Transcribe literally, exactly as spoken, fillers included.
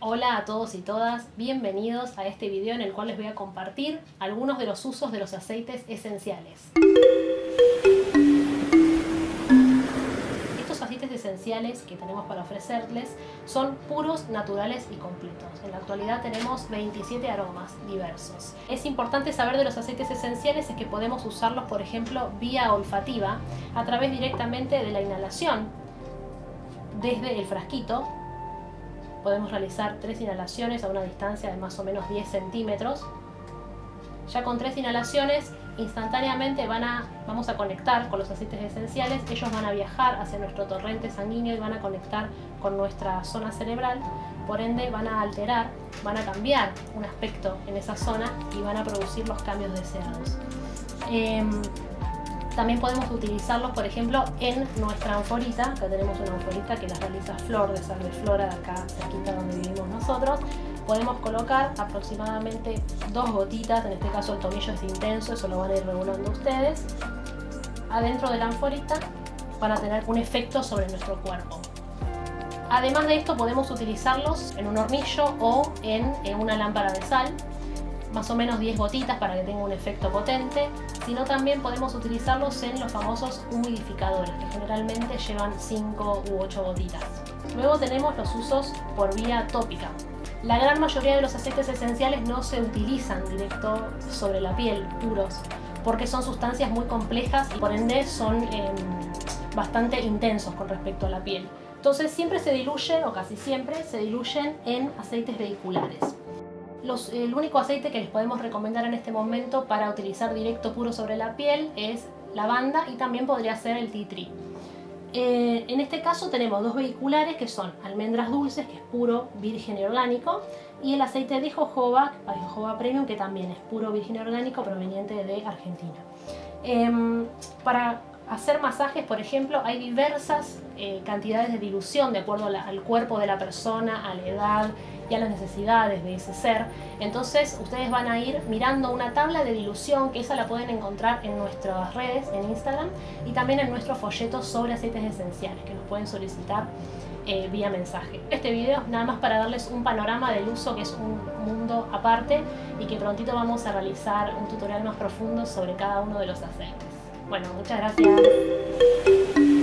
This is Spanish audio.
Hola a todos y todas, bienvenidos a este video en el cual les voy a compartir algunos de los usos de los aceites esenciales. Estos aceites esenciales que tenemos para ofrecerles son puros, naturales y completos. En la actualidad tenemos veintisiete aromas diversos. Es importante saber de los aceites esenciales es que podemos usarlos, por ejemplo, vía olfativa, a través directamente de la inhalación, desde el frasquito. Podemos realizar tres inhalaciones a una distancia de más o menos diez centímetros. Ya con tres inhalaciones, instantáneamente van a, vamos a conectar con los aceites esenciales. Ellos van a viajar hacia nuestro torrente sanguíneo y van a conectar con nuestra zona cerebral. Por ende, van a alterar, van a cambiar un aspecto en esa zona y van a producir los cambios deseados. Eh, También podemos utilizarlos, por ejemplo, en nuestra anforita. Acá tenemos una anforita que las realiza Flor de Salveflora, de acá cerquita donde vivimos nosotros. Podemos colocar aproximadamente dos gotitas, en este caso el tomillo es intenso, eso lo van a ir regulando ustedes, adentro de la anforita para tener un efecto sobre nuestro cuerpo. Además de esto, podemos utilizarlos en un hornillo o en, en una lámpara de sal. Más o menos diez gotitas para que tenga un efecto potente, sino también podemos utilizarlos en los famosos humidificadores, que generalmente llevan cinco u ocho gotitas. Luego tenemos los usos por vía tópica. La gran mayoría de los aceites esenciales no se utilizan directo sobre la piel, puros, porque son sustancias muy complejas y por ende son eh, bastante intensos con respecto a la piel. Entonces siempre se diluyen, o casi siempre, se diluyen en aceites vehiculares. Los, el único aceite que les podemos recomendar en este momento para utilizar directo puro sobre la piel es lavanda y también podría ser el tea tree. Eh, en este caso tenemos dos vehiculares que son almendras dulces, que es puro, virgen y orgánico, y el aceite de jojoba, jojoba premium, que también es puro, virgen y orgánico, proveniente de Argentina. Eh, para hacer masajes, por ejemplo, hay diversas eh, cantidades de dilución de acuerdo a la, al cuerpo de la persona, a la edad y a las necesidades de ese ser. Entonces ustedes van a ir mirando una tabla de dilución, que esa la pueden encontrar en nuestras redes, en Instagram, y también en nuestros folletos sobre aceites esenciales, que nos pueden solicitar eh, vía mensaje. Este video es nada más para darles un panorama del uso, que es un mundo aparte, y que prontito vamos a realizar un tutorial más profundo sobre cada uno de los aceites. Bueno, muchas gracias.